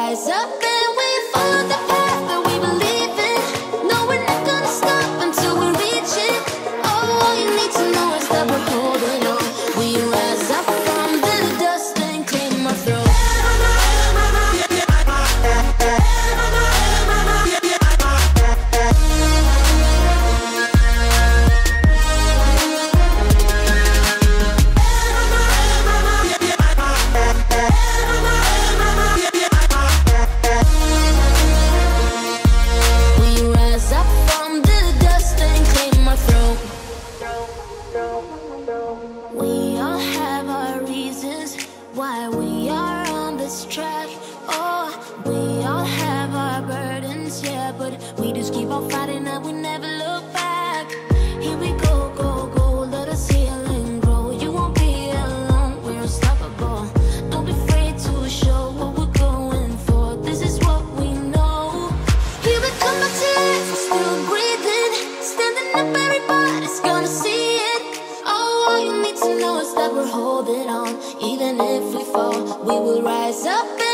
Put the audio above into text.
rise up and we follow the path that we believe in. No, we're not gonna stop until we reach it. Oh, all you need to know is that we're holding on. We rise up from the dust and claim our throne. Even if we fall, we will rise up.